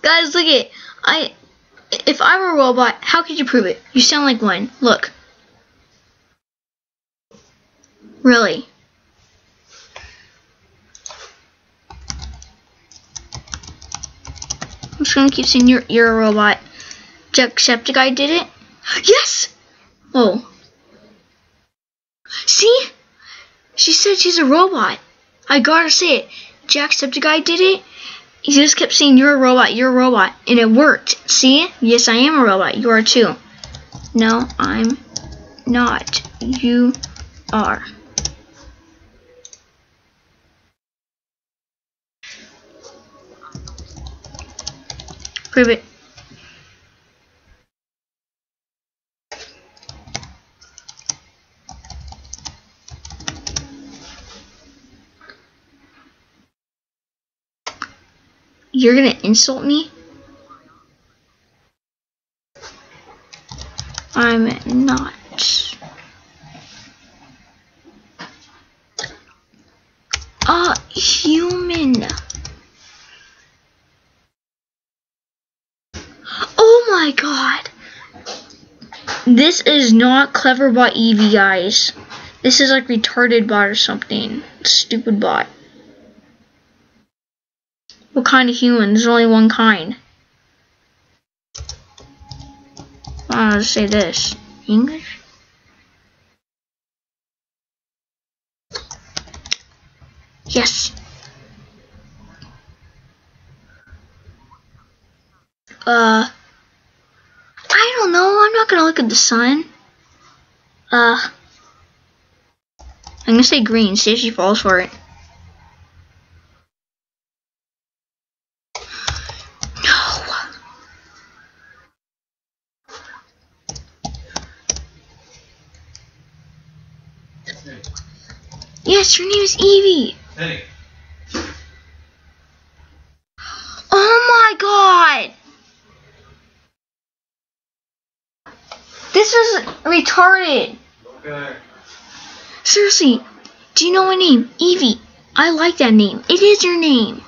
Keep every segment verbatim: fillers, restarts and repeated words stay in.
Guys, look it. I, if I were a robot, how could you prove it? You sound like one. Look. Really. I'm just gonna keep saying you're, you're a robot. Jacksepticeye did it? Yes! Oh. See? She said she's a robot. I gotta say it. Jacksepticeye did it. He just kept saying you're a robot, you're a robot. And it worked. See? Yes, I am a robot. You are too. No, I'm not. You are. Prove it. You're gonna insult me? I'm not. A human. Oh my god. This is not Cleverbot Eevee, guys. This is like retarded bot or something. Stupid bot. What kind of human? There's only one kind. I'll just say this. English? Yes. Uh, I don't know. I'm not gonna look at the sun. Uh, I'm gonna say green. See if she falls for it. Yes, your name is Eevee. Hey. Oh my god. This is retarded. Okay. Seriously, do you know my name? Eevee. I like that name. It is your name.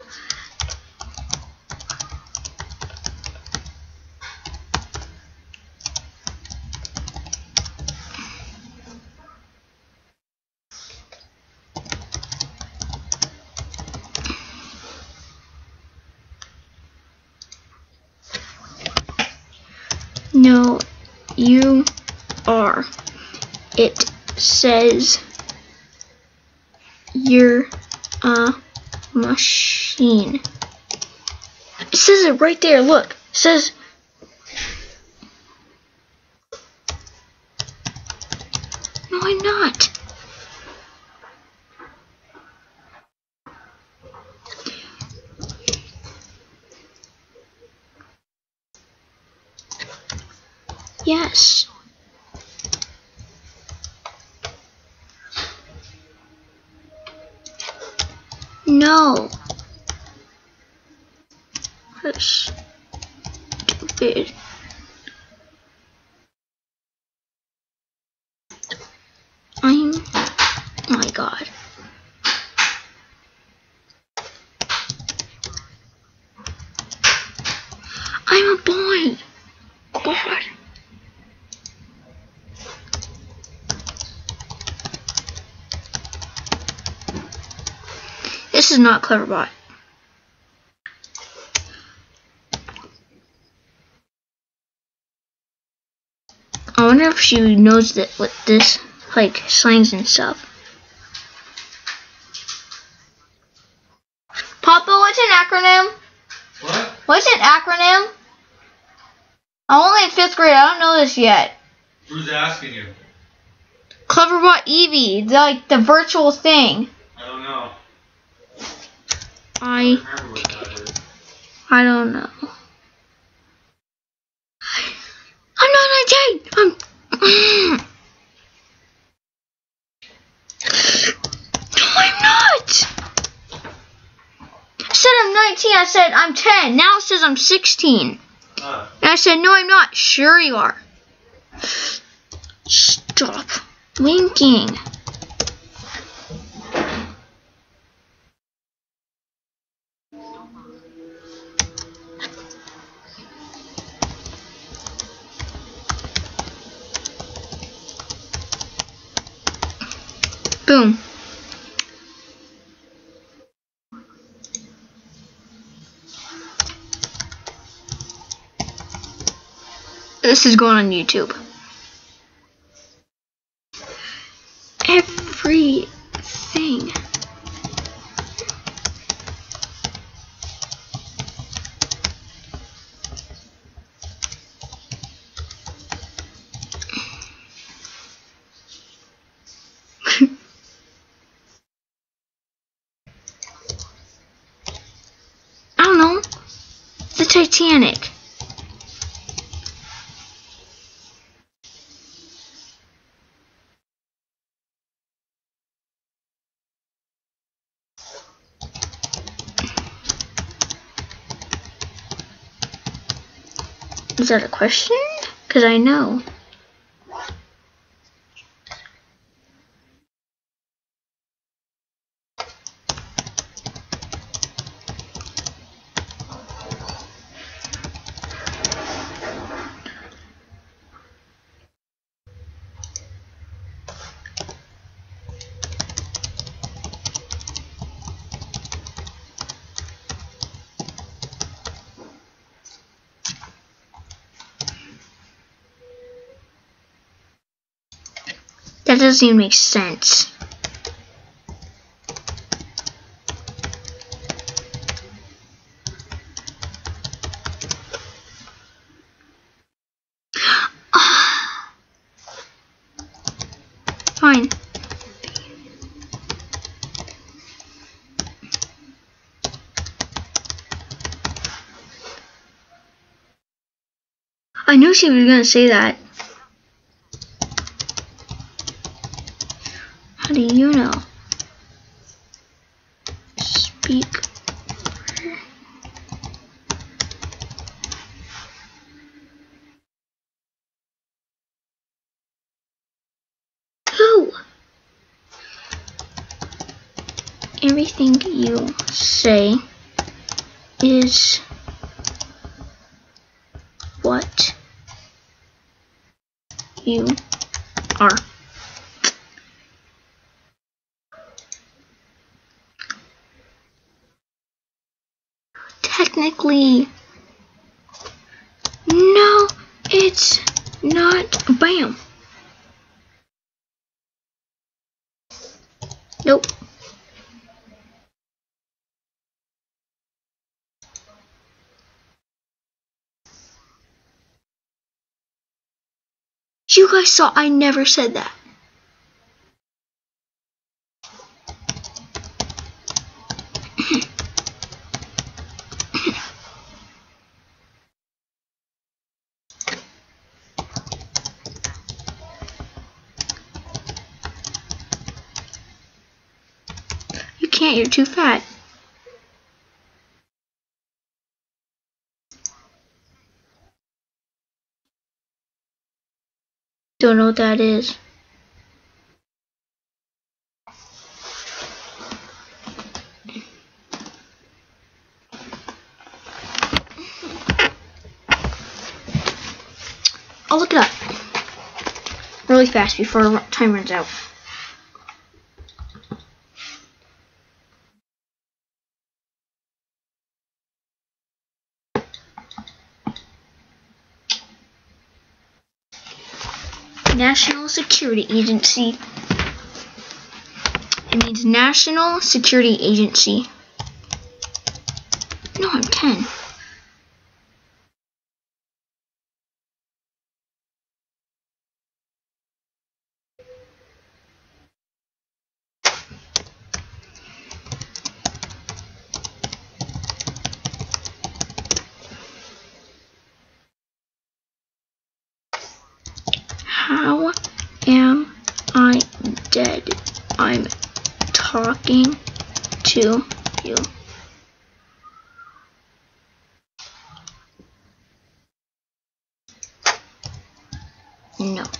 No, you are. It says you're a machine. It says it right there. Look. It says. No, I'm not. Yes. No. That's stupid. I'm. Oh my god. I'm a boy. God. This is not Cleverbot. I wonder if she knows that with this, like, slangs and stuff. Papa, what's an acronym? What? What's an acronym? I'm only in fifth grade. I don't know this yet. Who's asking you? Cleverbot Eevee, the, like the virtual thing. I don't know. I. I don't remember what that is. I don't know. I'm not nineteen. I'm. No, I'm not. I said I'm nineteen. I said I'm ten. Now it says I'm sixteen. Huh. And I said no, I'm not. Sure you are. Stop blinking. Boom. This is going on YouTube. Everything. I don't know. The Titanic. Is that a question? Because I know. That doesn't even make sense. Fine. I knew she was gonna say that. How do you know? Speak. Who? Everything you say is what you are. Technically, no, it's not. Bam. Nope. You guys saw I never said that. You can't, you're too fat. Don't know what that is. I'll look it up really fast before time runs out. National Security Agency. It means National Security Agency. No, I'm ten. How am I dead? I'm talking to you. No.